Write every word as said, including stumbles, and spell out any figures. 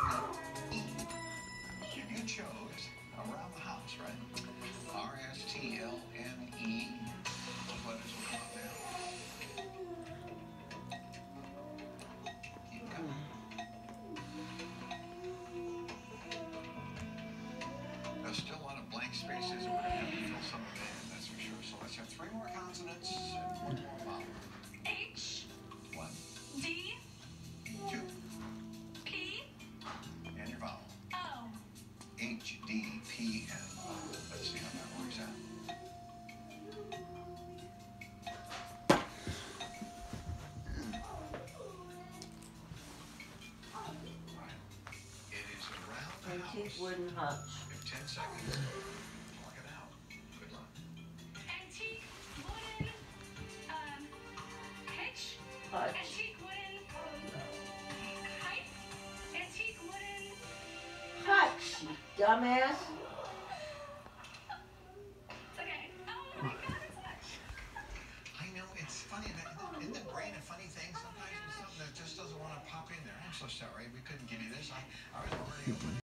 E. And you chose around the house, right? R S T L N E. Those letters will come up now. Keep coming. There's still a lot of blank spaces, and we're going to have to fill some of it in, that's for sure. So let's have three more consonants and one more vowel. H. One, D. two, P. and your vowel. O. H, D, P, and O. Let's see how that works out. Right. It is around the Antique house. wooden hutch. You have ten seconds. Talk it out. Good luck. Antique wooden. Um. Hitch. Hutch. Antique wooden. Height. Antique wooden. Hutch, you dumbass. Okay. Oh my God, it's Hutch. I know, it's funny. that- Isn't the brain a funny thing? Sometimes it's something that just doesn't want to pop in there. I'm so sorry. We couldn't give you this. I, I was already